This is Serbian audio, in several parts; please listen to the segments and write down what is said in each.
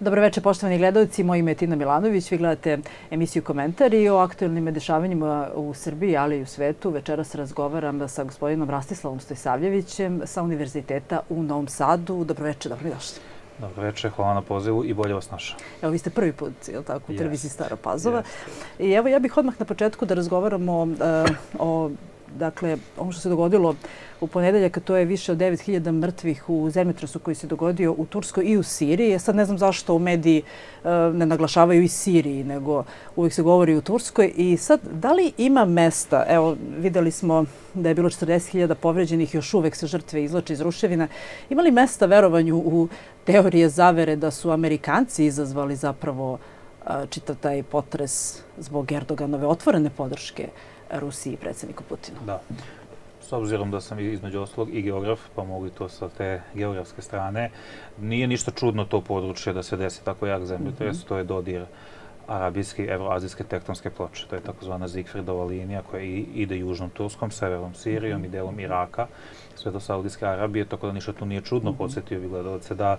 Dobro večer, poštovani gledalci. Moje ime je Tina Milanović. Vi gledate emisiju Komentari o aktuelnim dešavanjima u Srbiji, ali i u svetu. Večeras razgovaram sa gospodinom Rastislavom Stojsavljevićem sa Univerziteta u Novom Sadu. Dobro večer, dobro mi došli. Dobro večer, hvala na pozivu i bolje vas našao. Evo, vi ste prvi put, je tako, u televiziji Stara Pazova. I evo, ja bih odmah na početku da razgovaramo o ono što se dogodilo u ponedeljak, to je više od 9.000 mrtvih u zemljotresu koji se dogodio u Turskoj i u Siriji. Sad ne znam zašto u mediji ne naglašavaju i Siriji, nego uvijek se govori u Turskoj. I sad, da li ima mesta, evo, videli smo da je bilo 40.000 povređenih, još uvek se žrtve izvlače iz ruševina. Ima li mesta verovanju u teorije zavere da su Amerikanci izazvali zapravo čitav taj potres zbog Erdoganove otvorene podrške Rusiji i predsjedniku Putinu? Da. S obzirom da sam između ostalog i geograf, pa mogu i to sa te geografske strane, nije ništa čudno to područje da se desi tako jak zemljotres. To je dodir arabijske i evroazijske tektonske ploče. To je takozvana Zigfridova linija koja ide južnom Turskom, severnom Sirijom i delom Iraka, sve do Saudijske Arabije, tako da ništa tu nije čudno. Podsjetio bih gledalce da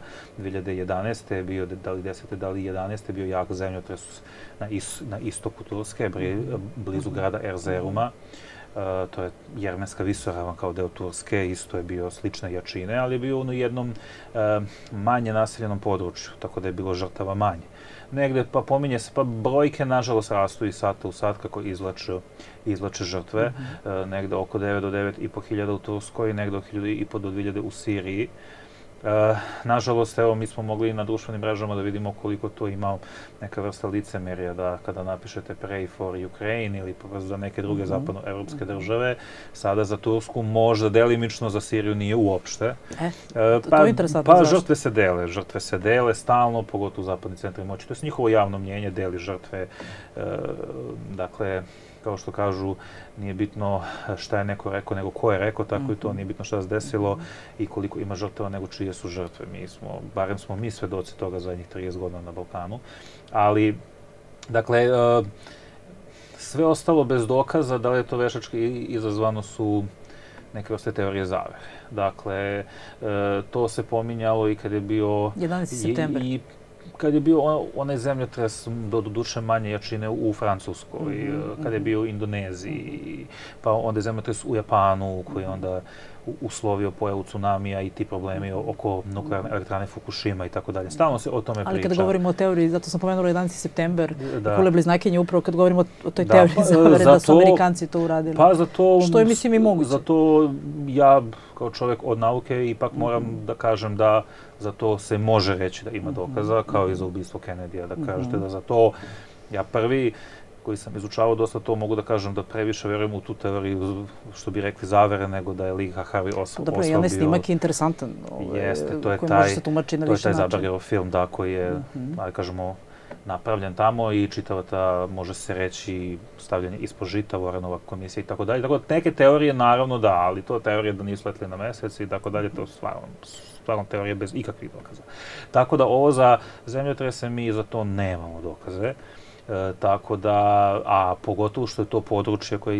2011. je bio, da li 10. da li 11. je bio jak zemljotres na istoku Turske, blizu grada Erzeruma. To je Jermenska visoravan kao deo Turske, isto je bio slične jačine, ali je bio u jednom manje naseljenom području, tako da je bilo žrtava manje. Negde, pa pominje se, pa brojke nažalost rastu i sata u sat kako izvlače žrtve. Negde oko 9 do 9.500 u Turskoj, negde oko 1.500 do 2.000 u Siriji. Nažalost, evo, mi smo mogli na društvenim mrežama da vidimo koliko to ima neka vrsta licemerja, da kada napišete Pray for Ukraine ili za neke druge zapadnoevropske države, sada za Tursku možda delimično, za Siriju nije uopšte. To je interesantno. Pa žrtve se dele stalno, pogotovo u zapadni centri moći. To je njihovo javno mnjenje, deli žrtve. Dakle, kao što kažu, nije bitno šta je neko rekao, nego ko je rekao, tako i to. Nije bitno šta se desilo i koliko ima žrtava, nego čije su žrtve. Barem smo mi svedoci toga zadnjih 30 godina na Balkanu. Ali, dakle, sve ostalo bez dokaza, da li je to veštački izazvano, su neke vrste teorije zavere. Dakle, to se pominjalo i kad je bio 11. septembar. Kad je bio onaj zemljotres, doduše manje jačine u Francuskoj, kad je bio u Indoneziji, pa onda je zemljotres u Japanu koji je onda uslovio pojavu tsunamija i ti problemi oko nuklearne elektrane Fukushima i tako dalje. Stalno se o tome priča. Ali kada govorimo o teoriji, zato sam pomenula 11. september, Kule Bliznakinje, upravo kad govorimo o toj teoriji zavere da su Amerikanci to uradili. Pa za to... Što je, mislim, i moguće. Zato ja, kao čovjek od nauke, ipak moram da kažem da za to se može reći da ima dokaza, kao i za ubistvo Kennedyja, da kažete da za to ja prvi koji sam izučavao dosta to, mogu da kažem da previše verujem u tu teoriju, što bi rekli zavere, nego da je lik Harvey Oswald bio... Dobro, jedan snimak je interesantan, koji može se tumačiti na više načina. To je taj Zabergerov film, da, koji je, da kažemo, napravljen tamo i čitava ta, može se reći, stavljanje ispod žita, Warrenova komisija i tako dalje. Tako da neke teorije naravno da, ali to teorije da nisu letili na mesec i tako dalje, to stvarno teorije bez ikakvih dokaza. Tako da ovo za zemljotrese mi za to nemamo dokaze. Tako da, a pogotovo što je to područje koje je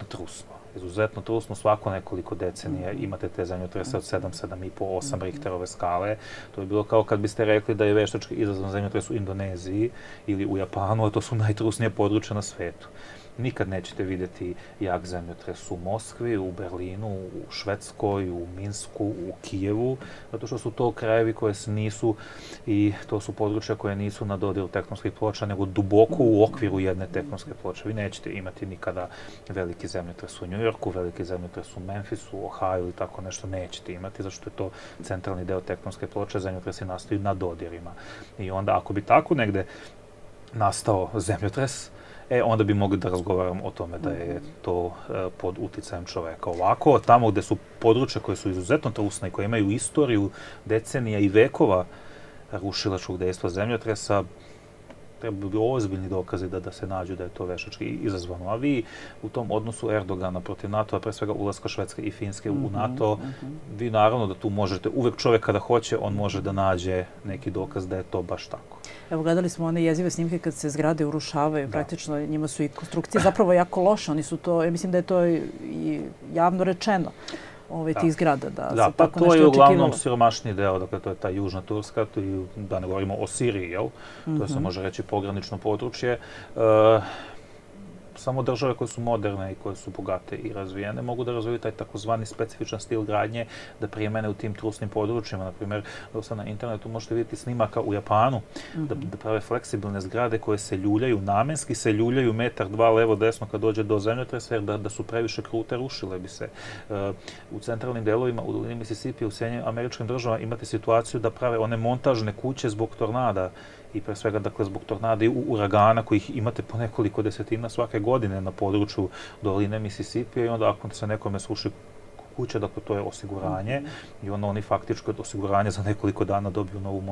izuzetno trusno, svako nekoliko decenija imate te zemljotrese od 7, 7,5, 8 Richterove skale. To je bilo kao kad biste rekli da je veštački izazvan zemljotres u Indoneziji ili u Japanu, a to su najtrusnije područja na svetu. Nikad nećete vidjeti jak zemljotres u Moskvi, u Berlinu, u Švedskoj, u Minsku, u Kijevu, zato što su to krajevi koje nisu i to su područja koje nisu na dodiru tektonskih ploča, nego duboko u okviru jedne tektonske ploče. Vi nećete imati nikada veliki zemljotres u New Yorku, veliki zemljotres u Memphisu, Ohio ili tako nešto nećete imati, zato što je to centralni deo tektonske ploče, zemljotresi nastaju na dodirima. I onda ako bi tako negde nastao zemljotres, onda bi mogli da razgovaramo o tome da je to pod uticajem čoveka. Ovako, tamo gde su područja koje su izuzetno trusne i koje imaju istoriju decenija i vekova rušilačkog dejstva zemljotresa, treba bi ozbiljni dokazi da se nađu da je to veštački izazvano. A vi u tom odnosu Erdogana protiv NATO, a pre svega ulaska Švedske i Finske u NATO, vi naravno da tu možete, uvek čovek kada hoće, on može da nađe neki dokaz da je to baš tako. Evo, gledali smo one jezive snimke kad se zgrade urušavaju, praktično njima su i konstrukcije zapravo jako loše. Oni su to, ja mislim da je to i javno rečeno. tih zgrada, da se pa tako nešto očekivalo. to je uglavnom siromašniji deo, dakle to je ta Južna Turska, da ne govorimo o Siriji, jel? To se može reći pogranično područje. Samo države koje su moderne i koje su bogate i razvijene mogu da razviju taj takozvani specifičan stil gradnje da primene u tim trusnim područjima. Naprimjer, dosta na internetu možete vidjeti snimaka u Japanu da prave fleksibilne zgrade koje se ljuljaju, namenski se ljuljaju metar, dva levo, desno kad dođe do zemljotresa jer da su previše krute, rušile bi se. U centralnim delovima, u dolini Mississippi, u Sjedinjenim Američkim Državama imate situaciju da prave one montažne kuće zbog tornada i pre svega dakle zbog tornada i uragana kojih imate po nekoliko desetina svake godine na području doline Mississippi i onda ako se nekome sruši kuća, dakle to je osiguranje i onda oni faktički od osiguranja za nekoliko dana dobiju novu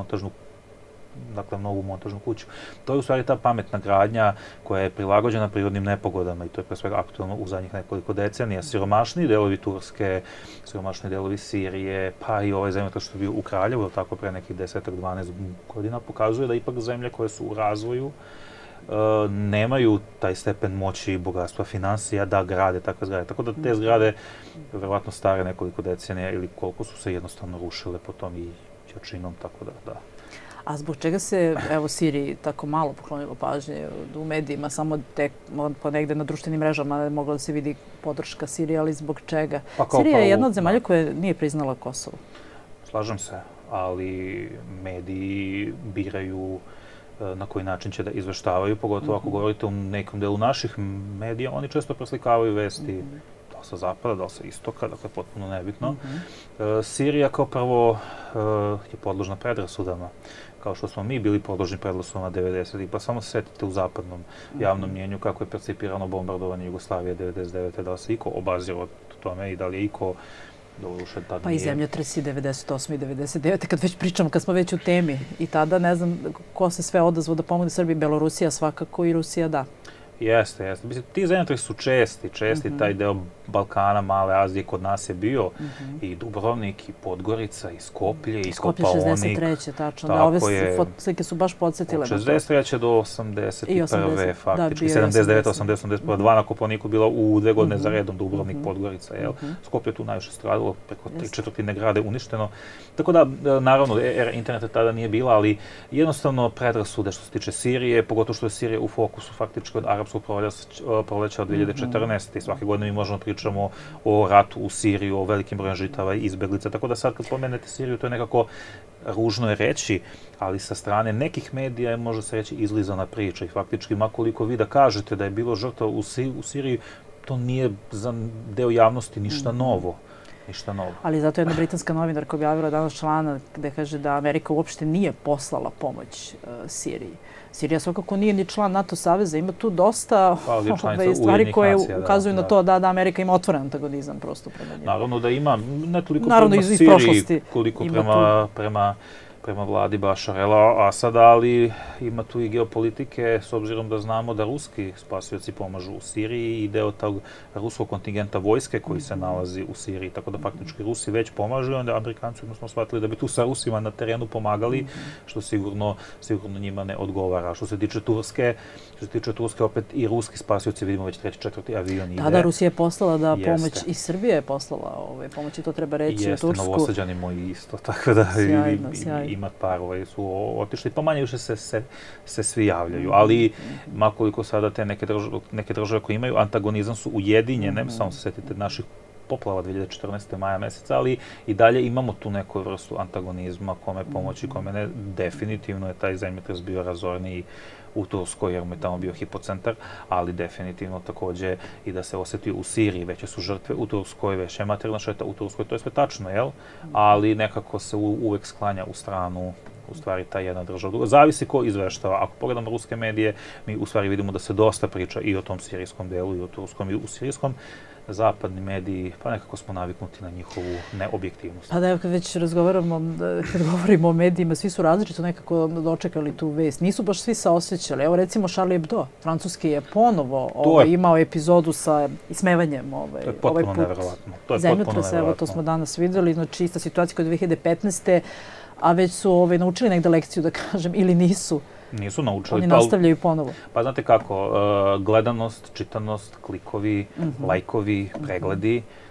montažnu kuću. To je u stvari ta pametna gradnja koja je prilagođena prirodnim nepogodama i to je pre svega aktualno u zadnjih nekoliko decenija. Siromašniji delovi Turske, siromašniji delovi Sirije, pa i ovaj zemljotres što je bio u Kraljevu, tako pre nekih 10-12 godina, pokazuje da ipak zemlje koje su u razvoju nemaju taj stepen moći i bogatstva finansija da grade takve zgrade. Tako da te zgrade, verovatno stare nekoliko decenija ili koliko su se jednostavno rušile po tom i jačinom, tako da. A zbog čega se, evo, Siriji tako malo poklonilo pažnje u medijima, samo tek ponegde na društvenim mrežama mogla da se vidi podrška Sirije, ali zbog čega? Sirija je jedna od zemalja koja nije priznala Kosovo. Slažem se, ali mediji biraju na koji način će da izveštavaju, pogotovo ako govorite u nekom delu naših medija, oni često preslikavaju vesti da li sa zapada, da li sa istoka, dakle potpuno nebitno. Sirija kao prvo je podložna predrasudama, kao što smo mi bili podložni predrasudama 90-ih, pa samo se setite u zapadnom javnom mnjenju kako je percipirano bombardovanje Jugoslavije 99. Da li se iko obazirao tome i da li je iko pa i zemljotresi 98. i 99. kad već pričamo, kad smo već u temi. I tada ne znam ko se sve odazvao da pomogne Srbiji, Belorusija svakako i Rusija da. Jeste. Mislim, ti zemljotresi su česti, taj deo Balkana, Male Azije kod nas je bio i Dubrovnik, i Podgorica, i Skoplje, i Kopaonik. Skoplje 63. tačno, da ove slike su baš podsjetile. Od 63. do 81. faktički, 79. 80. 81. Dva na Kopaoniku bila u 2 godine za redom Dubrovnik, Podgorica, jel? Skoplje tu najviše stradilo, preko 3/4 grada uništeno. Tako da, naravno, era interneta tada nije bila, ali jednostavno predrasude što se tiče Sirije, pogotovo što je Sirija u fokusu faktički od arapskog proleća od 2014. I svake godine mi možemo pričamo o ratu u Siriji, o velikim brojem žrtava i izbeglica. Tako da sad kad pomenete Siriju, to je nekako ružno je reći, ali sa strane nekih medija je, može se reći, izlizana priča. I faktički, makoliko vi da kažete da je bilo žrtava u Siriji, to nije za deo javnosti ništa novo. Ali zato je jedna britanska novinarka objavila danas članak gde kaže da Amerika uopšte nije poslala pomoć Siriji. Sirija svakako nije ni član NATO saveza, ima tu dosta stvari koje ukazuju na to da Amerika ima otvoren antagonizam prosto prema njima. Naravno da ima, ne toliko prema Siriji, koliko prema vladi Bašara el-Asada, ali ima tu i geopolitike, s obzirom da znamo da ruski spasioci pomažu u Siriji i deo tog ruskog kontingenta vojske koji se nalazi u Siriji, tako da faktički Rusi već pomažu i onda Amerikanci smo shvatili da bi tu sa Rusima na terenu pomagali, što sigurno njima ne odgovara. Što se tiče Turske, opet i ruski spasioci, vidimo već 3. 4. avion ide. Da, Rusija je poslala da pomoć i Srbija je poslala pomoć i to treba reći u Tursku. Jeste, Novosađani moji isto, tako da ima par su otišli, pa manje više se svi javljaju. Ali, makoliko sada te neke države koje imaju antagonizam su ujedinjene, samo se setite naših poplava 2014. maja meseca, ali i dalje imamo tu neku vrstu antagonizma, kome pomoći, kome ne. Definitivno je taj zemljotres bio razorniji u Turskoj, jer mu je tamo bio hipocentar, ali definitivno takođe i da se osjeti u Siriji. Veće su žrtve u Turskoj, veća je materijalna šteta u Turskoj, to je sve tačno, jel? Ali nekako se uvek sklanja u stranu, u stvari, ta jedna država. Zavisi ko izveštava. Ako pogledamo ruske medije, mi u stvari vidimo da se dosta priča i o tom sirijskom delu, i o turskom, i u sirijskom. Zapadni mediji, pa nekako smo naviknuti na njihovu neobjektivnost. Pa da, kad već razgovaramo, kad govorimo o medijima, svi su različito nekako dočekali tu vest. Nisu baš svi saosećali. Evo recimo Charlie Hebdo, francuski je ponovo imao epizodu sa ismevanjem To je potpuno neverovatno. Zemljotresa, evo to smo danas videli. Znači, ista situacija kod 2015. A već su naučili negde lekciju, da kažem, ili nisu. Nisu naučili. Oni nastavljaju ponovo. Pa znate kako, gledanost, čitanost, klikovi, lajkovi, pregledi,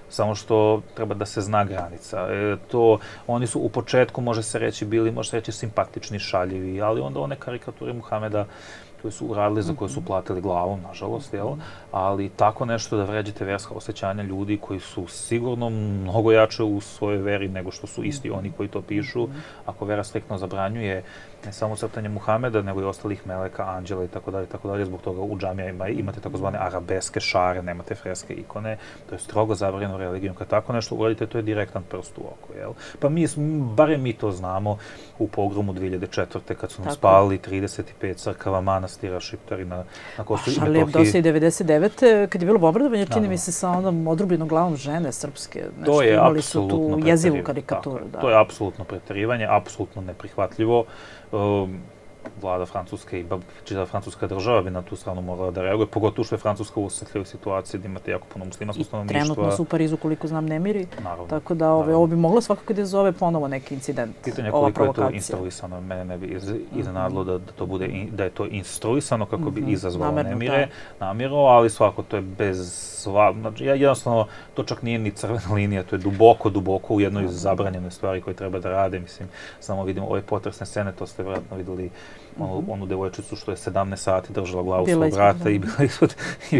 samo što treba da se zna granica. Oni su u početku, može se reći, simpatični, šaljivi, ali onda one karikature Muhameda koje su uradili, za koje su platili glavom, nažalost, ali tako nešto da vređate verska osjećanja ljudi koji su sigurno mnogo jače u svojoj veri nego što su isti oni koji to pišu. Ako vera striktno zabranjuje ne samo crtanje Muhameda, nego i ostalih meleka, anđela i tako dalje, zbog toga u džamijama imate takozvane arabeske šare, nemate freske ikone, to je strogo zabranjeno religijom. Kad tako nešto uradite, to je direktan prst u oko, jel? Pa barem mi to znamo u pogromu 2004. kad su nam spalili 35 crkava, manastira, šiptari na Kosovu i Metohiji. Šalije dosta i 99. kad je bilo bombardovanje, čini mi se sa onom odrubljenom glavom žene srpske. To je apsolutno jezivu karikaturu. To je apsolutno preterivanje, apsolutno neprihvatljivo. Vlada Francuske i čitava francuska država bi na tu stranu morala da reaguje, pogotovo što je Francuska u osjetljivoj situaciji da imate jako puno muslimanskog stanovništva. Trenutno su u Parizu, koliko znam, nemiri. Tako da ovo bi moglo svakako da zove ponovo neki incident, pitanje ova koliko provokacija. je to instruisano. Mene ne bi iznenadilo da je to instruisano kako bi izazvalo nemire, namjerno, ali svako to je znači, jednostavno, to čak nije ni crvena linija, to je duboko u jednoj zabranjenoj stvari koje treba da rade. Mislim, samo vidimo ove potresne scene, to ste vjerojatno vidjeli onu devojčicu što je 17 sati držala glavu svog brata i bila ispod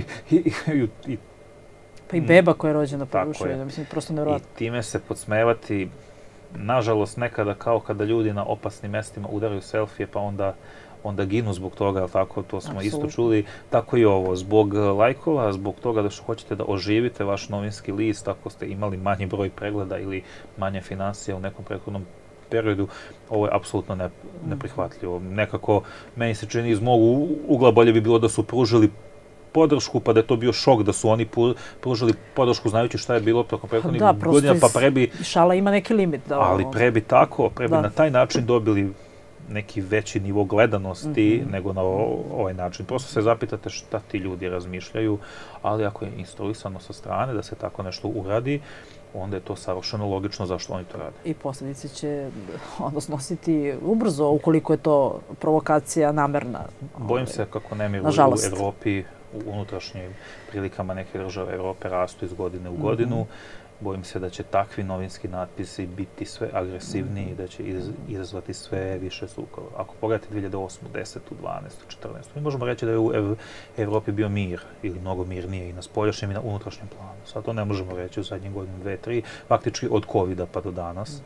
pa i beba koja je rođena porušuje, mislim, prosto nevjerojatno. I time se podsmevati, nažalost, nekada kao kada ljudi na opasnim mestima udaraju selfije, pa onda ginu zbog toga, ali tako, to smo isto čuli. Tako i ovo, zbog lajkova, zbog toga da što hoćete da oživite vaš novinski list, ako ste imali manji broj pregleda ili manje financija u nekom prethodnom periodu, ovo je apsolutno neprihvatljivo. Nekako, meni se čini iz mog ugla bolje bi bilo da su pružili podršku, pa da je to bio šok da su oni pružili podršku znajući šta je bilo tokom prethodnih godina, pa prebi... Šala ima neki limit. Ali prebi na taj način dobili neki veći nivo gledanosti nego na ovaj način. Prosto se zapitate šta ti ljudi razmišljaju, ali ako je instruisano sa strane da se tako nešto uradi, onda je to savršeno logično zašto oni to rade. I posljedice će snositi ubrzo ukoliko je to provokacija namerna. Bojim se kako nemir u Evropi, u unutrašnjim prilikama neke države Evrope rastu iz godine u godinu. Bojim se da će takvi novinski natpisi biti sve agresivniji i da će izazvati sve više sukoba. Ako pogledate 2008, 10, 12, 14, mi možemo reći da je u Evropi bio mir ili mnogo mirnije i na spoljašnjem i na unutrašnjem planu. Sad to ne možemo reći u zadnjim godinu, 2, 3, faktički od COVID-a pa do danas.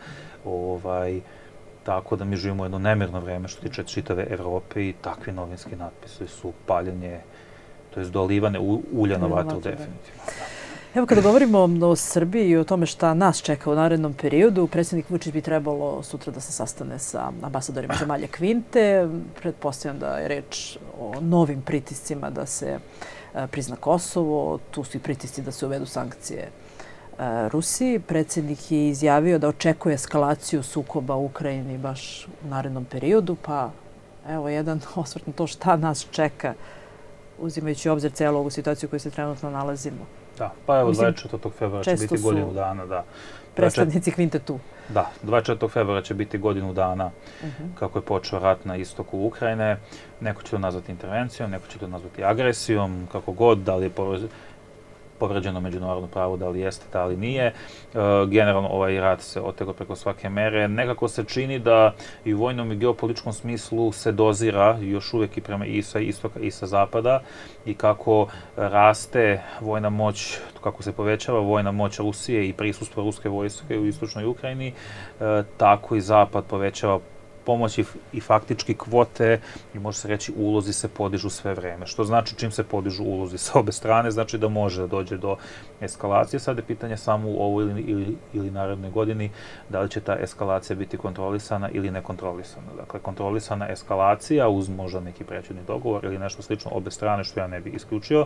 Tako da mi živimo jedno nemirno vreme što tiče čitave Evrope i takvi novinski natpisi su paljenje, to je dolivane ulja na vatru definitivno. Evo, kada govorimo o Srbiji i o tome šta nas čeka u narednom periodu, predsjednik Vučić bi trebalo sutra da se sastane sa ambasadorima zemalja Kvinte. Pretpostavljam da je reč o novim pritiscima da se prizna Kosovo. Tu su i pritisci da se uvedu sankcije Rusiji. Predsjednik je izjavio da očekuje eskalaciju sukoba u Ukrajini baš u narednom periodu. Pa evo jedan osvrt na to šta nas čeka, uzimajući u obzir cijelu ovu situaciju u kojoj se trenutno nalazimo. Da, pa evo 24. februara će biti godinu dana, da. Predstavnici Kvinte tu. Da, 24. februara će biti godinu dana kako je počeo rat na istoku Ukrajine. Neko će to nazvati intervencijom, neko će to nazvati agresijom, kako god, da li je povređeno međunarodno pravo, da li jeste, da li nije. Generalno ovaj rat se otegao preko svake mere. Nekako se čini da i u vojnom i geopolitičkom smislu se dozira još uvijek i prema i sa istoka i sa zapada i kako raste vojna moć, kako se povećava vojna moć Rusije i prisustvo ruske vojske u istočnoj Ukrajini, tako i zapad povećava pomoć i faktički kvote i može se reći ulozi se podižu sve vreme. Što znači čim se podižu ulozi sa obe strane, znači da može da dođe do eskalacije. Sad je pitanje samo u ovoj ili narednoj godini da li će ta eskalacija biti kontrolisana ili nekontrolisana. Dakle, kontrolisana eskalacija uz možda neki prećudni dogovor ili nešto slično obe strane, što ja ne bi isključio,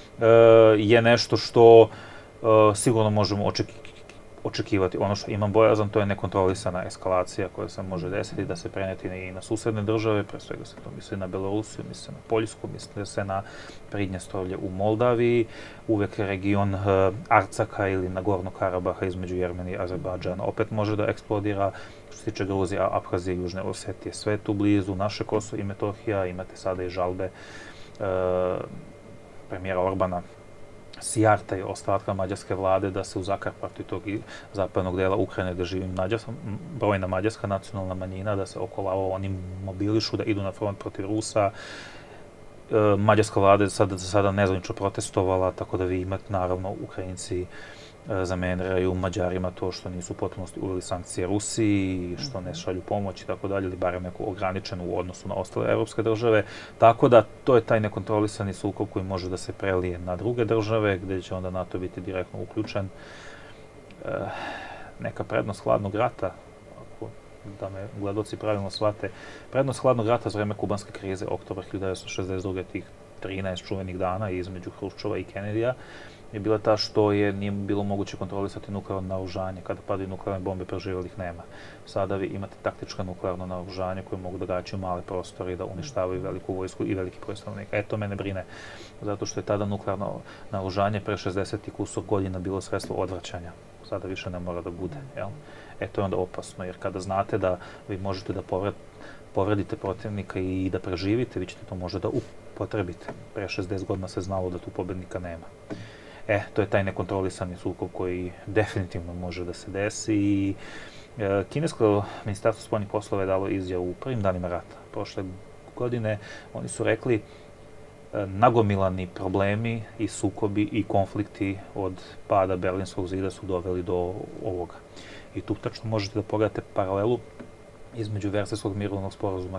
je nešto što sigurno možemo očekivati. Ono što imam bojazan, to je nekontrolisana eskalacija koja se može desiti da se preneti i na susedne države, pre svega se to misli na Belorusiju, misli se na Poljsku, misli se na Pridnjestrovlje u Moldaviji, uvek region Arcaka ili Nagornog Karabaha između Jermenije i Azerbajdžana opet može da eksplodira. Što se tiče Gruzije, Abhazije, Južne Osetije, sve tu blizu, naše Kosovo i Metohija, imate sada i žalbe premijera Orbana sijartaj ostatka mađarske vlade da se u Zakarpatju tog zapadnog dela Ukrajine gde živi brojna mađarska nacionalna manjina, da se okolo oni mobilišu, da idu na front protiv Rusa. Mađarska vlada je sada nezvanično protestovala, tako da vi imate, naravno, Ukrajinci zameraju Mađarima to što nisu u potpunosti uveli sankcije Rusiji, što ne šalju pomoć i tako dalje, ili barem neku ograničenu u odnosu na ostale evropske države. Tako da to je taj nekontrolisani sukob koji može da se prelije na druge države, gde će onda NATO biti direktno uključen. Neka prednost hladnog rata, da me gledoci pravilno shvate, prednost hladnog rata za vreme kubanske krize, oktobar 1962. tih 13 čuvenih dana između Hruščova i Kennedyja, je bila ta što nije bilo moguće kontrolisati nuklearno naoružanje. Kada padaju nuklearne bombe, preživelih nema. Sada vi imate taktičko nuklearno naoružanje koje mogu da gađaju male prostore i da uništavaju veliku vojsku i veliki broj stanovnika. To mene brine, zato što je tada nuklearno naoružanje pre 60 i kusur godina bilo sredstvo odvraćanja. Sada više ne mora da bude. To je onda opasno, jer kada znate da vi možete da povredite protivnika i da preživite, vi ćete to možda da upotrebite. Pre 60 godina se znalo da tu pobednika nema. To je taj nekontrolisani sukob koji definitivno može da se desi i kinesko ministarstvo spoljnih poslova je dalo izjavu u prvim danima rata. Prošle godine oni su rekli nagomilani problemi i sukobi i konflikti od pada Berlinskog zida su doveli do ovoga. I tu tačno možete da pogledate paralelu između Versajskog mirovnog sporazuma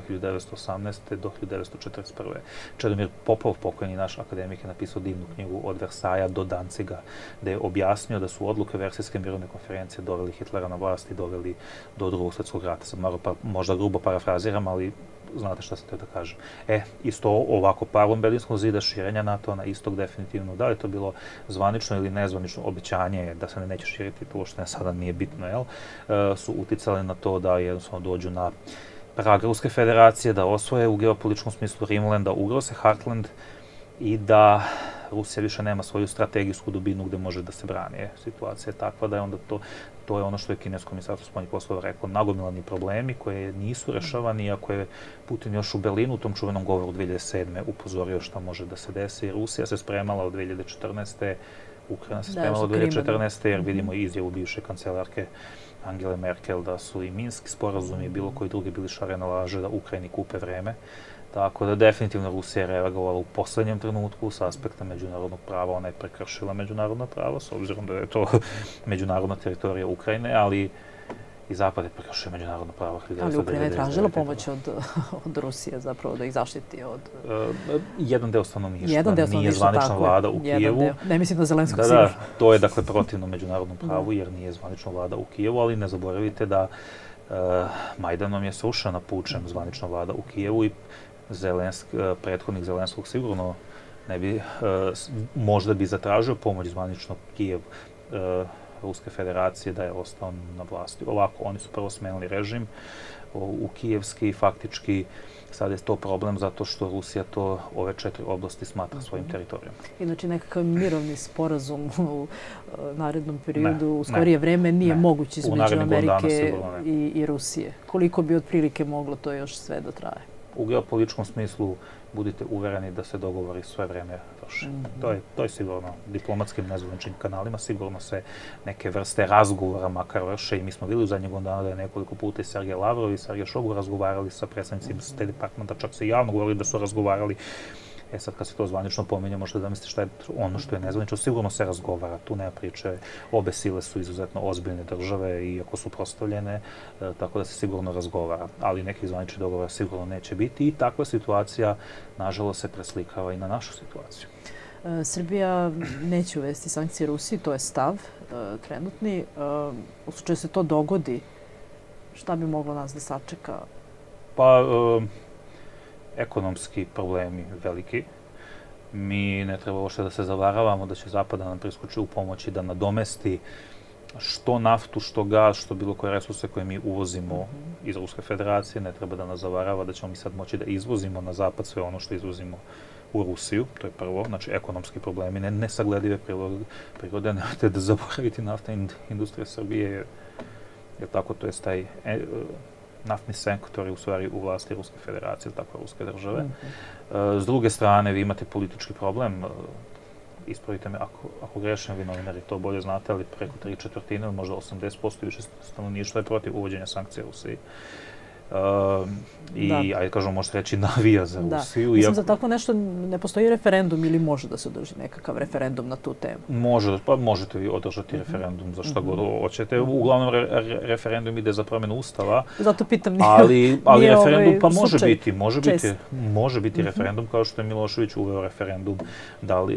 1918. do 1941. Čedomir Popov, pokojni naš akademik, je napisao divnu knjigu Od Versaja do Danciga, gde je objasnio da su odluke Versajske mirovne konferencije doveli Hitlera na vlast i doveli do Drugog svjetskog rata. Sad možda grubo parafraziram, ali znate šta sam teo da kažem. Isto ovako, palom Berlinskog zida, širenja NATO na istok definitivno. Da li je to bilo zvanično ili nezvanično obećanje da se neće širiti, to što sada nije bitno, su uticali na to da jednostavno dođu na prag Ruske federacije, da osvoje u geopolitičkom smislu Rimland, da ugroze Heartland i da Rusija više nema svoju strategijsku dubinu gde može da se brani. Situacija je takva da je onda to je ono što je kinesko ministarstvo spoljnih poslova reklo, nagomilani problemi koje nisu rešavani, iako je Putin još u Berlinu u tom čuvenom govoru 2007. upozorio šta može da se desi. Rusija se spremala od 2014. Ukrajina se spremala od 2014. jer vidimo izjavu bivše kancelarke Angele Merkel da su i Minski sporazumi i bilo koji drugi bili šarena laže da Ukrajini kupe vreme. Tako da definitivno Rusija je reagovala u poslednjem trenutku s aspekta međunarodnog prava. Ona je prekršila međunarodno pravo, s obzirom da je to međunarodna teritorija Ukrajine, ali i Zapad je prekršio međunarodno pravo. Ali Ukrajina je tražila pomoć od Rusije zapravo da ih zaštiti od... Jedan deo stanovništva, nije zvanična vlada u Kijevu. Ne mislim da Zelenskog sigurno. Da, to je dakle protivno međunarodnom pravu jer nije zvanična vlada u Kijevu, ali ne zaboravite da Majdanom je srušena pučem zvanična vlada u Kijevu i prethodnik Zelenskog sigurno ne bi, možda bi zatražio pomoć zvanično Kijev Ruske federacije da je ostao na vlasti. Ovako, oni su prvo smenili režim u kijevski i faktički sad je to problem zato što Rusija to ove 4 oblasti smatra svojim teritorijom. Inači nekakav mirovni sporazum u narednom periodu, u skorije vreme, nije moguć između Amerike i Rusije. Koliko bi otprilike moglo to još sve da traje? U geopolitičkom smislu budite uvereni da se dogovori sve vreme vrše. To je sigurno diplomatskim nezvaničnim kanalima, sigurno se neke vrste razgovora makar vrše i mi smo bili u zadnjeg dana da je nekoliko puta i Sergej Lavrov i Sergej Šogu razgovarali sa predstavnicima State Departmenta, čak se javno govorili da su razgovarali. Sad kad se to zvanično pominje, možete da mislite šta je ono što je nezvanično, sigurno se razgovara, tu nema priče, obe sile su izuzetno ozbiljne države iako su prostavljene, tako da se sigurno razgovara, ali neki zvanični dogovor sigurno neće biti i takva situacija, nažalost, se preslikava i na našu situaciju. Srbija neće uvesti sankcije Rusiji, to je stav trenutni. U slučaju se to dogodi, šta bi moglo nas da sačeka? Pa, ekonomski problemi veliki. Mi ne treba uopšte da se zavaravamo da će Zapad nam priskoči u pomoći da nadomesti što naftu, što gas, što bilo koje resurse koje mi uvozimo iz Ruske federacije. Ne treba da nas zavarava da ćemo mi sad moći da izvozimo na Zapad sve ono što izvozimo u Rusiju. To je prvo. Znači, ekonomski problemi, nesagledive prirode. Nemojte da zaboraviti nafta industrija Srbije, jer tako to je taj naftni sektor je u stvari u vlasti Ruske federacije, tako Ruske države. S druge strane, vi imate politički problem. ispravite me ako grešim, vi novinari to bolje znate, ali preko 3/4, možda 80% više stanovništva je protiv uvođenja sankcija Rusiji. I, ajde kažemo, možete reći, navija za Rusiju. Mislim, za tako nešto ne postoji referendum ili može da se održi nekakav referendum na tu temu? Možete vi održati referendum za šta god hoćete. Uglavnom, referendum ide za promjenu Ustava. Zato pitam, ali referendum pa može biti referendum, kao što je Milošević uveo referendum da li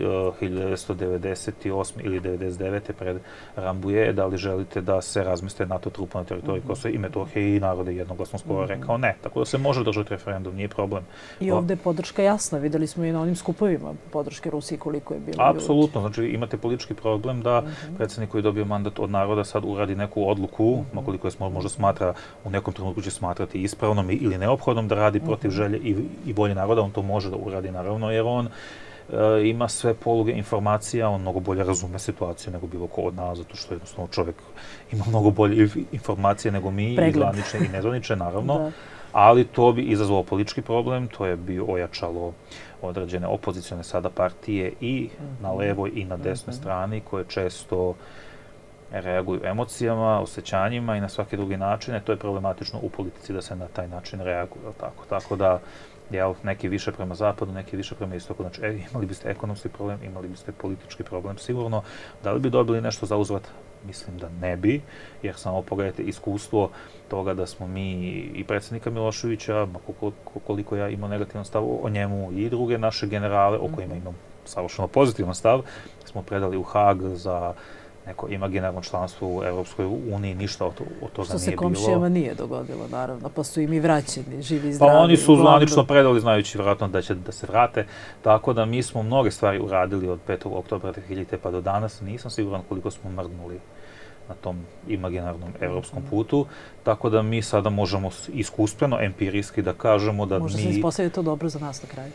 1998. ili 1999. pred Rambuje, da li želite da se razmeste NATO trupa na teritoriji Kosova i Metohije, i narod je jednoglasno skoro rekao ne. Tako da se može održati referendum, nije problem. I ovdje je podrška jasna. Videli smo i na onim skupovima podrške Rusiji koliko je bilo ljudi. Apsolutno. Znači, imate politički problem da predsjednik koji je dobio mandat od naroda sad uradi neku odluku, koliko je možda smatra, u nekom trenutku će smatrati ispravnom ili neophodnom da radi protiv želje i volje naroda. On to može da uradi, naravno, jer on ima sve poluge informacija, on mnogo bolje razume situaciju nego bilo ko od nas, zato što jednostavno čovjek ima mnogo bolje informacije nego mi, i zvanične i nezvanične, naravno. Ali to bi izazvalo politički problem, to je bi ojačalo određene opozicione sada partije i na levoj i na desnoj strani, koje često reaguju emocijama, osjećanjima i na svaki drugi način. To je problematično u politici da se na taj način reaguje. Tako da, neki više prema zapadu, neki više prema istoku. Znači, imali biste ekonomski problem, imali biste politički problem, sigurno. Da li bi dobili nešto za uzvrat? Mislim da ne bi, jer samo pogledajte iskustvo toga da smo mi i predsjednika Miloševića, koliko ja imao negativan stav o njemu, i druge naše generale, o kojima imam savršeno pozitivan stav, smo predali u Hag za neko imaginarno članstvo u Europskoj uniji, ništa od toga nije bilo. Što se komšijama nije dogodilo, naravno, pa su im i vraćeni, živi i zdravi. Pa oni su zvanično predali, znajući vjerojatno da će da se vrate, tako da mi smo mnoge stvari uradili od 5. oktobra 2000. pa do danas. Nisam siguran koliko smo mrdnuli na tom imaginarnom evropskom putu, tako da mi sada možemo iskustveno, empirijski da kažemo da mi... Možda se ispostavlja to dobro za nas na kraju.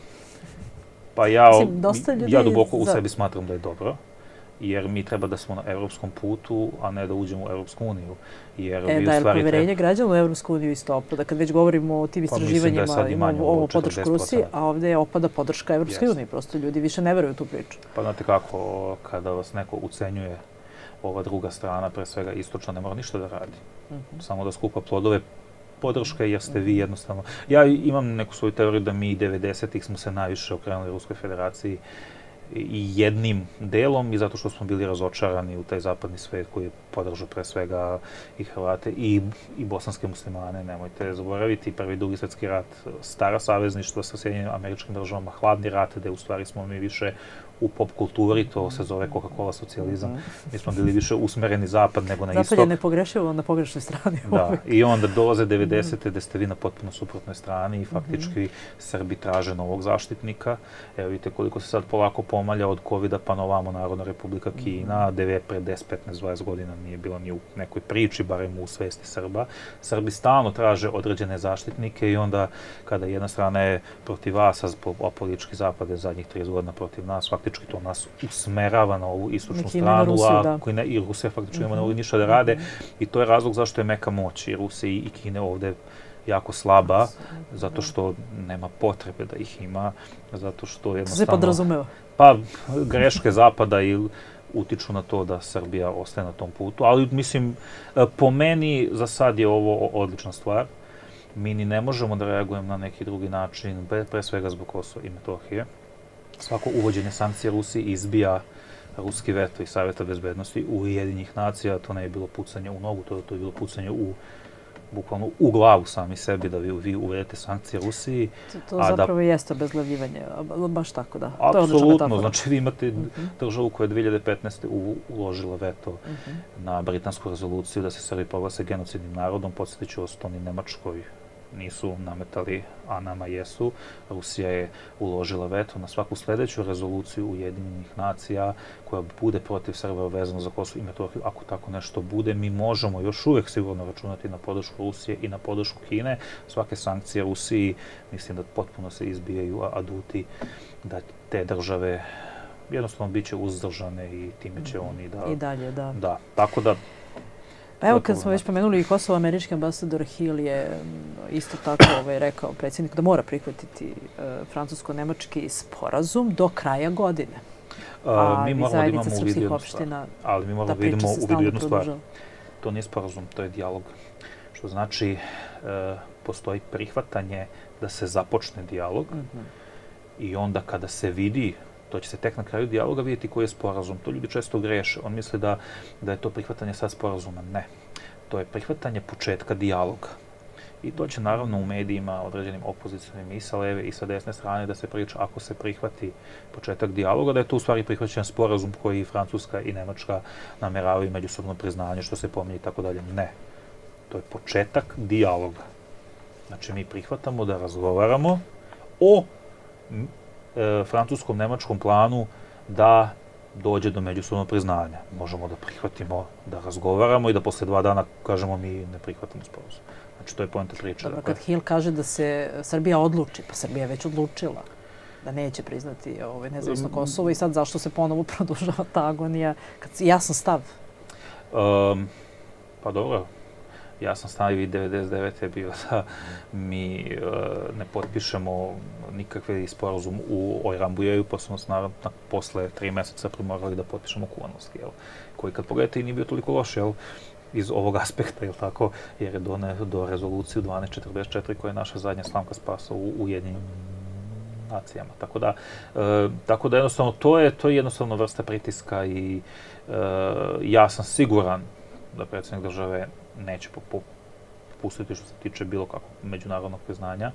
Pa ja duboko u sebi smatram da je dobro, jer mi treba da smo na evropskom putu, a ne da uđemo u Evropsku uniju. Da je poverenje građana u Evropsku uniju isto opada? Kad već govorimo o tim istraživanjima, imamo ovo podršku Rusiji, a ovdje opada podrška Evropskoj uniji. Prosto ljudi više ne veruju u tu priču. Pa znate kako, kada vas neko ucenjuje, ova druga strana, pre svega istočna, ne mora ništa da radi. Samo da skupa plodove podrške, jer ste vi jednostavno... Ja imam neku svoju teoriju da mi 90-ih smo se najviše okrenuli Ruskoj federaciji i jednim delom, i zato što smo bili razočarani u taj zapadni svet koji je podržao pre svega i Hrvate i bosanske muslimane. Nemojte zaboraviti, Prvi i Drugi svjetski rat, stara savezništva sa Sjedinjenim Američkim Državama, hladni rat, gde u stvari smo mi više u pop kulturi, to se zove Coca-Cola socijalizam. Mi smo bili više usmereni zapad nego na istok. Zapad je nepogrešivo na pogrešnoj strani. Da, i onda dolaze 90. gde ste vi na potpuno suprotnoj strani i faktički Srbi traže novog zaštitnika. Evo vidite koliko se sad polako pomalja od COVID-a pa na ovamo Narodna Republika Kina, pre 10, 15, 20 godina nije bila ni u nekoj priči, barem u svesti Srba. Srbi stalno traže određene zaštitnike i onda kada jedna strana je protiv vas, a politički zapad je zadnjih 30 godina protiv nas, faktički to nas usmerava na ovu istočnu stranu, i Rusija faktički nema ovdje ništa da rade. I to je razlog zašto je meka moć i Rusiji i Kine ovdje jako slaba, zato što nema potrebe da ih ima, zato što jednostavno... Se podrazumeva? Pa, greške zapada utiču na to da Srbija ostaje na tom putu, ali mislim, po meni za sad je ovo odlična stvar. Mi ni ne možemo da reagujemo na neki drugi način, pre svega zbog Kosova i Metohije. Svako uvođenje sankcija Rusiji izbija ruski veto i Savjeta bezbednosti u Ujedinjenih nacija. To ne je bilo pucanje u nogu, to je bilo pucanje bukvalno u glavu sami sebi da vi uvedete sankcije Rusiji. To zapravo jeste obezglavljivanje, baš tako da. Apsolutno, znači vi imate državu koja je 2015. uložila veto na britansku rezoluciju da se Srbi proglase genocidnim narodom. Podsjetit ću vas, to ni Nemačkoj nisu nametali, a nama jesu. Rusija je uložila veto na svaku sljedeću rezoluciju Ujedinjenih nacija koja bude protiv Srba vezano za Kosovo i Metohiju. Ako tako nešto bude, mi možemo još uvijek sigurno računati na podršku Rusije i na podršku Kine. Svake sankcije Rusiji, mislim da potpuno se izbijaju aduti da te države jednostavno bit će uzdržane i time će oni da... I dalje, da. Da, tako da... Pa evo, kad smo već pomenuli i Kosovo, američki ambasador Hill je isto tako rekao predsjednik da mora prihvatiti francusko-nemački sporazum do kraja godine. a i zajednica srpskih opština ali mi moramo da vidimo u vidu jednu stvar. To nije sporazum, to je dijalog. Što znači, postoji prihvatanje da se započne dijalog i onda kada se vidi, to će se tek na kraju dijaloga vidjeti koji je sporazum. To ljudi često greše. On misli da je to prihvatanje sad sporazuma. Ne. To je prihvatanje početka dijaloga. I to će naravno u medijima, određenim opozicijnim i sa leve i sa desne strane da se priča ako se prihvati početak dijaloga, da je to u stvari prihvaćen sporazum koji i Francuska i Nemačka nameravaju međusobno priznanje, što se pominje i tako dalje. Ne. To je početak dijaloga. Znači, mi prihvatamo da razgovaramo o francuskom, nemačkom planu da dođe do međusobnog priznanja. Možemo da prihvatimo da razgovaramo i da posle 2 dana kažemo mi ne prihvatamo sporazum. Znači, to je poenta priče. Dobro, kad Hill kaže da se Srbija odluči, pa Srbija je već odlučila da neće priznati nezavisno Kosovo i sad zašto se ponovo produžava ta agonija? Jasan stav. Pa dobro, jasan stav i 99. je bio da mi ne potpišemo nikakve sporazum u Ojrambujeju, pa smo naravno posle 3 meseca primorali da potpišemo Kuvanovski, koji kad pogledate i nije bio toliko loš, iz ovog aspekta, jer je doneo do rezoluciju 1244 koja je naša zadnja slamka spasa u Ujedinjenim nacijama. Tako da jednostavno to je jednostavno vrsta pritiska i ja sam siguran da predsjednik države neće popustiti što se tiče bilo kakvog međunarodnog priznanja.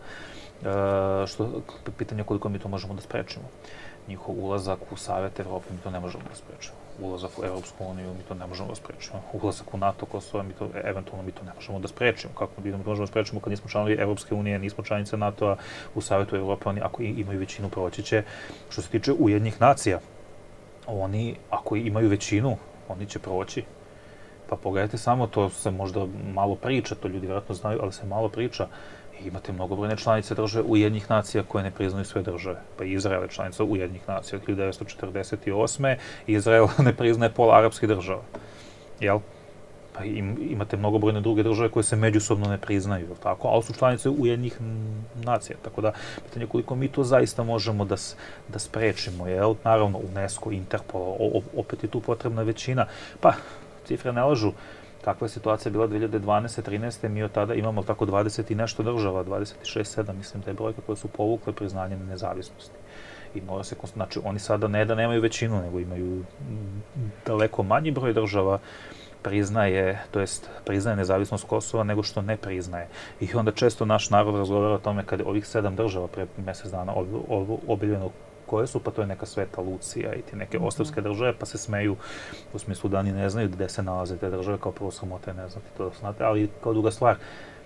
Pitanje je koliko mi to možemo da sprečimo. Njihov ulazak u Savet Evrope mi to ne možemo da sprečimo. Ulazak u Evropsku uniju mi to ne možemo da sprečimo. Ulazak u NATO, Kosovo, eventualno mi to ne možemo da sprečimo. Kako mi to možemo da sprečimo kad nismo članovi Evropske unije, nismo članice NATO-a, u Savetu Evrope, oni ako imaju većinu proći će. Što se tiče Ujedinjenih nacija, oni ako imaju većinu, oni će proći. Pa pogledajte samo, to se možda malo priča, to ljudi vjerojatno znaju, ali se malo priča. Imate mnogobrojne članice države Ujedinjenih nacija koje ne priznaju sve države. Pa i Izrael je članica Ujedinjenih nacija od 1948. Izrael ne priznaje pola arapskih država. Jel? Pa imate mnogobrojne druge države koje se međusobno ne priznaju, jel tako? Ali su članice Ujedinjenih nacija. Tako da, pitanje koliko mi to zaista možemo da sprečimo, jel? Naravno, UNESCO, Interpol, opet je tu potrebna većina. Pa, cifre ne lažu. Kakva je situacija bila 2012. 13. Mi od tada imamo tako 20 i nešto država, 26-7, mislim da je brojka koje su povukle priznanje nezavisnosti. I mora se, znači oni sada ne da nemaju većinu, nego imaju daleko manji broj država priznaje, to jest priznaje nezavisnost Kosova nego što ne priznaje. I onda često naš narod razgovara o tome kada ovih 7 država pre mjesec dana objavljeno koje su, pa to je neka Sveta Lucija i ti neke ostrvske države, pa se smeju u smislu da oni ne znaju gde se nalaze te države, kao prvo sramote ne znati, to da znate, ali kao druga stvar,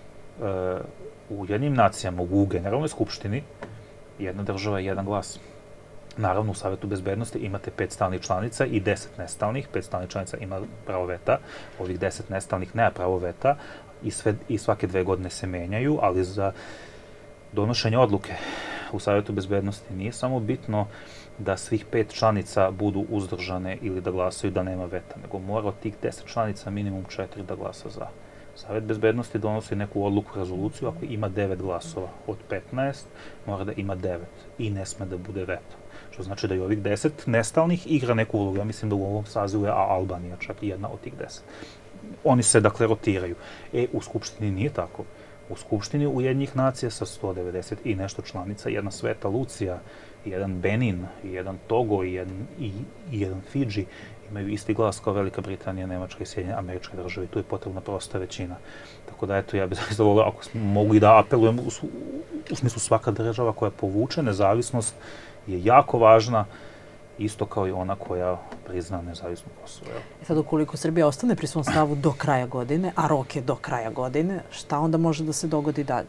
u Ujedinjenim nacijama, u Generalnoj skupštini, jedna država je jedan glas. Naravno, u Savetu bezbednosti imate 5 stalnih članica i 10 nestalnih. 5 stalnih članica ima pravo veta, ovih 10 nestalnih nema pravo veta i svake 2 godine se menjaju, ali za donošenje odluke u Savetu bezbednosti nije samo bitno da svih 5 članica budu uzdržane ili da glasaju da nema veta, nego mora od tih 10 članica minimum 4 da glasa za. Savet bezbednosti donosi neku odluku, rezoluciju, ako ima 9 glasova od 15, mora da ima 9 i ne sme da bude veto. Što znači da i ovih 10 nestalnih igra neku ulogu. Ja mislim da u ovom sazivu je Albanija čak jedna od tih 10. Oni se, dakle, rotiraju. U Skupštini nije tako. U Skupštini Ujedinjenih nacija sa 190 i nešto članica, jedna Sveta Lucija, jedan Benin, jedan Togo i jedan Fidži imaju isti glas kao Velika Britanija, Nemačka i Sjedinjene Američke Države. Tu je potrebna prosta većina. Tako da, eto, ja bih zaista volio, ako mogu i da apelujem, u smislu svaka država koja povuče nezavisnost je jako važna, isto kao i ona koja prizna nezavisno Kosovo. Sad, ukoliko Srbija ostane pri svom stavu do kraja godine, a rok je do kraja godine, šta onda može da se dogodi dalje?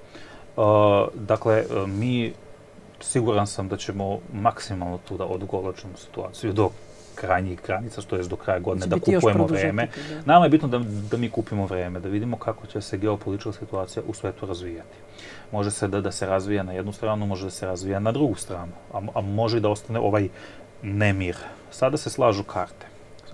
Dakle, mi siguran sam da ćemo maksimalno tu da odgolačimo situaciju do krajnjih granica, što je do kraja godine, da kupujemo vreme. Nama je bitno da mi kupimo vreme, da vidimo kako će se geopolitička situacija u svetu razvijati. Može se da se razvija na jednu stranu, može da se razvija na drugu stranu, a može i da ostane ovaj nemir. Sada se slažu karte.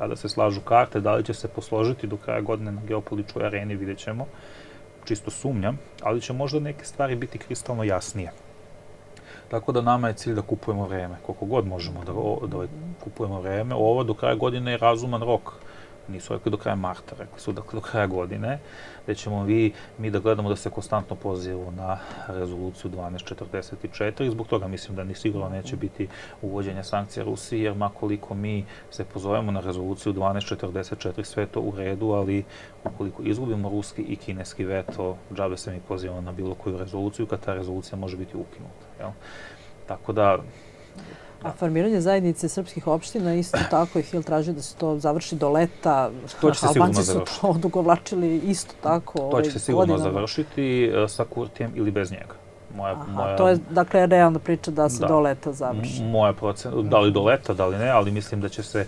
Da li će se posložiti do kraja godine na geopolitičkoj areni, vidjet ćemo. Čisto sumnjam, ali će možda neke stvari biti kristalno jasnije. Tako da nama je cilj da kupujemo vreme, koliko god možemo da kupujemo vreme. Ovo do kraja godine je razuman rok. Nisu rekli do kraja marta, rekli su dakle do kraja godine, gde ćemo mi da gledamo da se konstantno pozivamo na rezoluciju 1244. Zbog toga mislim da ni sigurno neće biti uvođenja sankcija Rusiji, jer makoliko mi se pozovemo na rezoluciju 1244, sve to u redu, ali ukoliko izgubimo ruski i kineski veto, džabe se mi pozivamo na bilo koju rezoluciju, kad ta rezolucija može biti ukinuta. Jel? Tako da... A formiranje zajednice srpskih opština isto tako i Hill traži da se to završi do leta. To će se sigurno završiti. Albanci su to odugovlačili isto tako. To će se sigurno završiti sa Kurtijem ili bez njega. To je dakle realna priča da se do leta završi. Moja procena, da li do leta, da li ne, ali mislim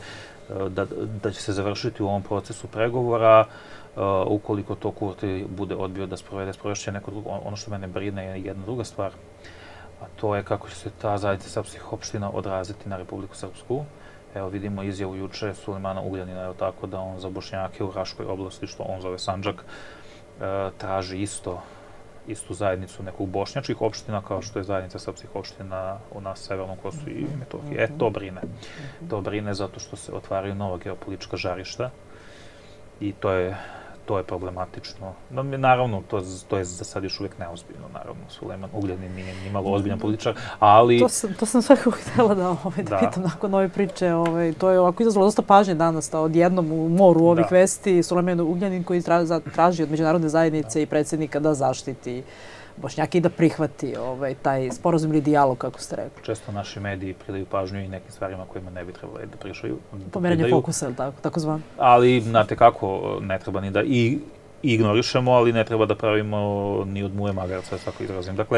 da će se završiti u ovom procesu pregovora. Ukoliko to Kurti bude odbio da sprovešće neko drugo. Ono što mene brine je jedna druga stvar. A to je kako će se ta zajednica srpskih opština odraziti na Republiku Srpsku. Evo vidimo izjavu juče Sulejmana Ugljanina, evo tako da on za Bošnjake u Raškoj oblasti, što on zove Sandžak, traži istu zajednicu nekog bošnjačkih opština, kao što je zajednica srpskih opština u nas Severnom Kosovu i Metohiji. To brine. To brine zato što se otvaraju nova geopolitička žarišta i to je problematično. Naravno, to je za sad još uvijek neozbiljno, naravno. Sulejman Ugljanin nije ni malo ozbiljan političar, ali... To sam svakako htjela da pitam nakon ove priče. To je ovako izazvalo dosta pažnje danas, odjednom u moru ovih vesti. Sulejman Ugljanin koji traži od međunarodne zajednice i predsjednika da zaštiti Bošnjake i da prihvati taj sporazum ili dijalog, kako ste rekli. Često naši mediji pridaju pažnju i nekim stvarima kojima ne bi trebali da pričaju. Pomeranje fokusa, ili tako zvan? Ali, znate kako, ne treba ni da ignorišemo, ali ne treba da pravimo ni od muje magarca, tako izrazim. Dakle,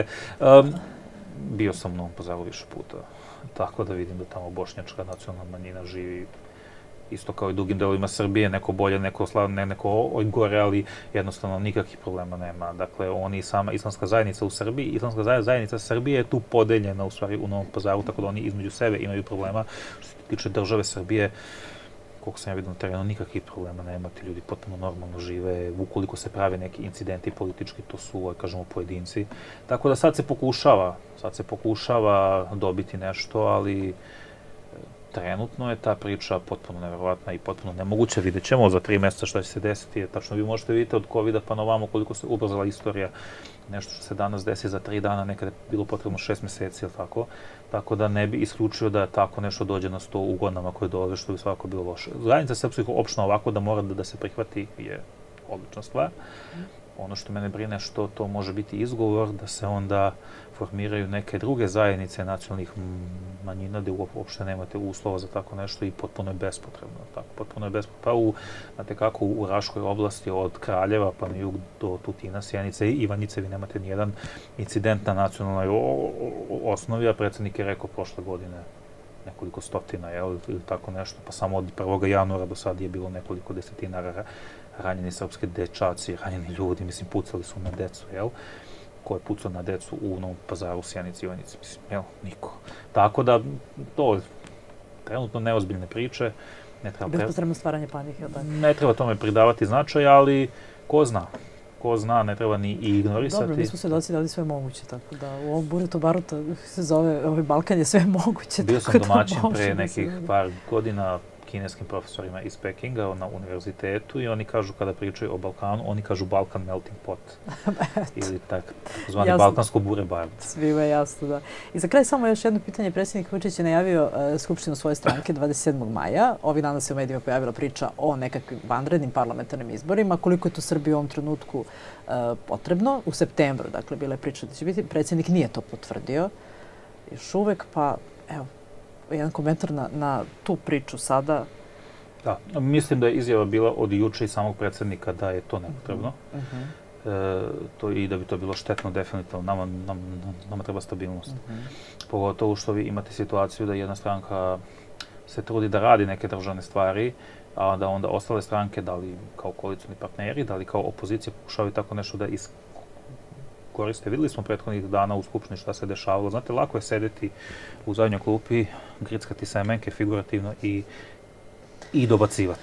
bio sam u Novom Pazaru više puta, tako da vidim da tamo bošnjačka nacionalna manjina živi isto kao i drugim delovima Srbije, neko bolje, neko slavne, neko gore, ali jednostavno nikakvih problema nema. Dakle, oni sama islamska zajednica u Srbiji, islamska zajednica Srbije je tu podeljena u stvari u Novom Pazaru, tako da oni između sebe imaju problema. Što se tiče države Srbije, koliko sam ja vidio na terenu, nikakvih problema nema, ti ljudi potpuno normalno žive, ukoliko se prave neki incidenti politički, to su, kažemo, pojedinci. Tako da sad se pokušava dobiti nešto, ali trenutno je ta priča potpuno neverovatna i potpuno nemoguća. Vidjet ćemo za 3 mjeseca šta će se desiti. Tačno vi možete vidjeti od COVID-a pa na ovamo koliko se ubrzala istorija. Nešto što se danas desi za 3 dana, nekada je bilo potrebno 6 mjeseci, ili tako. Tako da ne bi isključio da tako nešto dođe na sto u godinama koje dolaze, što bi svakako bilo loše. Zajednica srpskih opština ovako da mora da se prihvati je odlična stvar. Ono što mene brine što to može biti izgovor da se onda formiraju neke druge zajednice nacionalnih manjina gdje uopšte nemate uslova za tako nešto i potpuno je bespotrebno. Potpuno je bespotrebno. Znate kako u Raškoj oblasti od Kraljeva pa na jug do Tutina, Sjenice i Ivanjice vi nemate nijedan incident na nacionalnoj osnovi, a predsjednik je rekao prošle godine nekoliko stotina ili tako nešto, pa samo od 1. januara do sad je bilo nekoliko desetina ranjeni srpske dečaci, ranjeni ljudi, mislim, pucali su na decu, jel? Ko je pucao na decu u Novom Pazaru, Sjenici, Ivanjici, mislim, jel? Niko. Tako da, to je trenutno neozbiljne priče. Bespotrebno stvaranje panike, jel tako? Ne treba tome pridavati značaj, ali ko zna, ne treba ni ignorisati. Dobro, mi smo svedoci da je sve moguće, tako da u ovom buretu baruta se zove, Balkan je sve moguće. Bio sam domaćin pre nekih par godina kineskim profesorima iz Pekinga na univerzitetu i oni kažu kada pričaju o Balkanu, oni kažu Balkan melting pot. Ili takozvani balkansko bure baruta. Svima je jasno, da. I za kraj samo još jedno pitanje. Predsjednik Vučić je najavio skupštinu svoje stranke 27. maja. Ovih dana se u medijima pojavila priča o nekakvim vanrednim parlamentarnim izborima. Koliko je to Srbiji u ovom trenutku potrebno? U septembru, dakle, bila je priča da će biti. Predsjednik nije to potvrdio. Još uvek, pa evo, jedan komentar na tu priču sada. Da, mislim da je izjava bila od juče i samog predsjednika da je to nepotrebno. I da bi to bilo štetno definitivno. Nama treba stabilnost. Pogotovo što vi imate situaciju da jedna stranka se trudi da radi neke državne stvari, a da onda ostale stranke, da li kao koalicioni partneri, da li kao opozicija, pokušavaju tako nešto da koriste. Videli smo prethodnih dana u Skupštini šta se dešavalo. Znate, lako je sedeti u zadnjoj klupi, grickati semenke figurativno i dobacivati.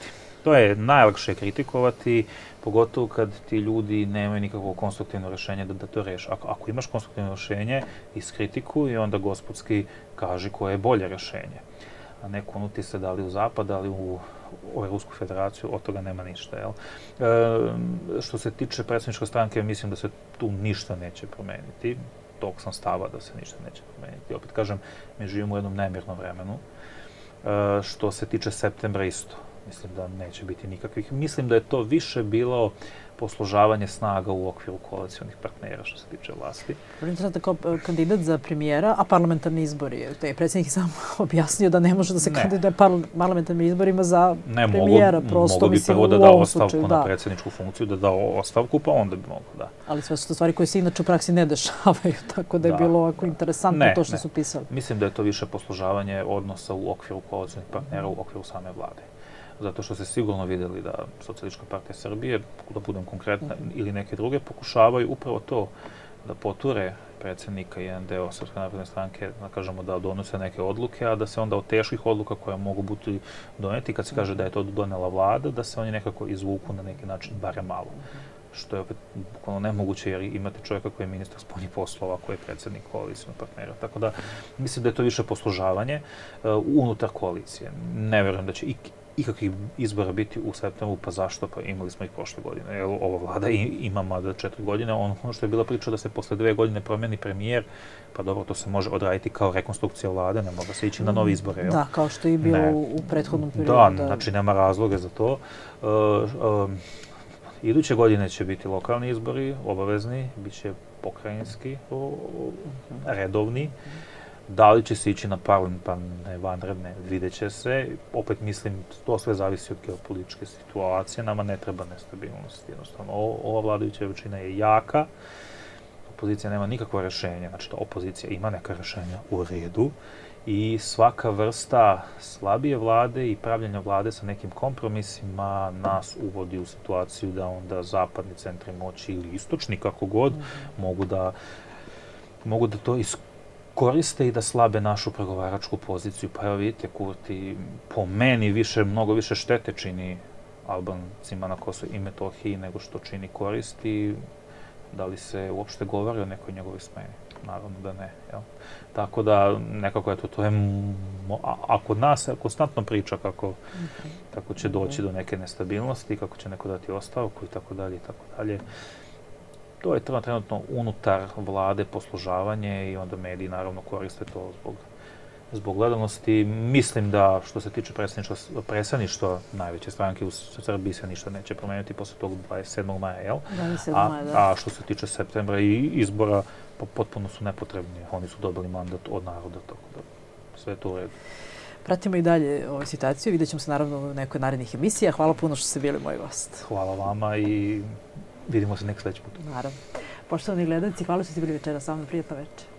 To je najlakše kritikovati, pogotovo kad ti ljudi nemaju nikakvo konstruktivno rješenje da to reši. Ako imaš konstruktivno rješenje, iskritikuj i onda gospodski kaži koje je bolje rješenje. A ne kunuti se da li u Zapad, ali u Rusku federaciju, od toga nema ništa. Jel? Što se tiče predsjedničke stranke, mislim da se tu ništa neće promeniti. Tog sam stava da se ništa neće promeniti. Opet kažem, mi živimo u jednom nemirnom vremenu. Što se tiče septembra isto. Mislim da neće biti nikakvih. Mislim da je to više bilo poslužavanje snaga u okviru koalicionih partnera što se tiče vlasti. Interesantno kao kandidat za premijera, a parlamentarni izbori. To je predsjednik sam objasnio da ne može da se kandiduje parlamentarnim izborima za premijera. Mogu bi prvo da da ostavku na predsjedničku funkciju, da da ostavku, pa onda bi mogu, da. Ali sve su to stvari koje se inače u praksi ne dešavaju, tako da je bilo ovako interesantno to što su pisali. Mislim da je to više poslužavanje odnosa u okviru koalicionih partnera, u okviru same vlade. Zato što ste sigurno vidjeli da Socijalistička partija Srbije, da budem konkretna, ili neke druge, pokušavaju upravo to da poture predsjednika i jedan deo Srpske napredne stranke, da kažemo da donose neke odluke, a da se onda od teških odluka koje mogu biti doneti, kad se kaže da je to donela vlada, da se oni nekako izvuku na neki način barem malo. Što je opet bukvalno nemoguće jer imate čovjeka koji je ministar spoljnih poslova, koji je predsjednik koalicijnog partnera. Tako da mislim da je to više poslužavanje unutar koalicije. Ne vjerujem da će ikakvih izbora biti u septembru, pa zašto? Pa imali smo ih prošle godine. Ova vlada ima mada 4 godine. Ono što je bila priča da se posle 2 godine promijeni premijer, pa dobro, to se može odraditi kao rekonstrukcija vlade, ne mora se ići na nove izbore. Da, kao što je bilo u prethodnom periodu. Da, znači nema razloga za to. Iduće godine će biti lokalni izbori, obavezni, bit će pokrajinski, redovni. Da li će se ići na parlamentarne, vanredne, vidjet će se. Opet mislim, to sve zavisi od geopolitičke situacije. Nama ne treba nestabilnost. Jednostavno, ova vladajuća većina je jaka. Opozicija nema nikakvo rješenje. Znači, opozicija ima neka rješenja u redu. I svaka vrsta slabije vlade i pravljenja vlade sa nekim kompromisima nas uvodi u situaciju da onda zapadni centri moći ili istočni, kako god, mogu da to koriste i da slabe našu pregovaračku poziciju. Pa evo vidite, Kurti po meni mnogo više štete čini Albancima na Kosovu i Metohiji nego što čini koristi. Da li se uopšte govori o nekoj njegovoj smeni? Naravno da ne. Tako da nekako je to je, a kod nas konstantno priča kako će doći do neke nestabilnosti, kako će neko dati ostavku i tako dalje i tako dalje. To je trenutno unutar vlade poslužavanje i onda mediji naravno koriste to zbog gledanosti. Mislim da što se tiče predsjedništva najveće stranke u Srbiji se ništa neće promeniti posle tog 27. maja, jel? A što se tiče septembra i izbora, potpuno su nepotrebni. Oni su dobili mandat od naroda, tako da sve je to u redu. Pratimo i dalje ovu situaciju. Vidjet ćemo se naravno u nekoj narednih emisija. Hvala puno što ste bili moj gost. Hvala vama i vidimo se nek sljedeći put. Naravno. Poštovani gledalci, hvala što ste bili večera sa mnom. Prijetno večer.